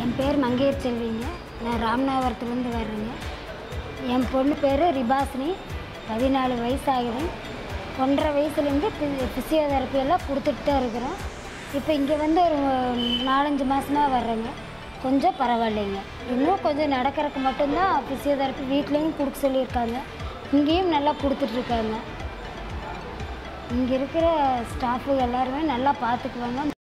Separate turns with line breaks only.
என் பேர் மங்கையர் செல்விங்க. நான் ராமநாதபுரத்துலேருந்து வர்றேங்க. என் பொண்ணு பேர் ரிபாசினி. 14 வயசு ஆகுது. 1.5 வயசுலேருந்து ஃபிசியோதெரப்பி எல்லாம் கொடுத்துட்டு தான் இருக்கிறோம். இப்போ இங்கே வந்து ஒரு 4-5 மாதமாக வர்றேங்க. கொஞ்சம் பரவாயில்லைங்க. இன்னும் கொஞ்சம் நடக்கிறதுக்கு மட்டும்தான் ஃபிசியோதெரப்பி வீட்லேயும் கொடுக்க சொல்லியிருக்காங்க. இங்கேயும் நல்லா கொடுத்துட்ருக்காங்க. இங்கே இருக்கிற ஸ்டாஃபு எல்லாருமே நல்லா பார்த்துக்குவாங்க.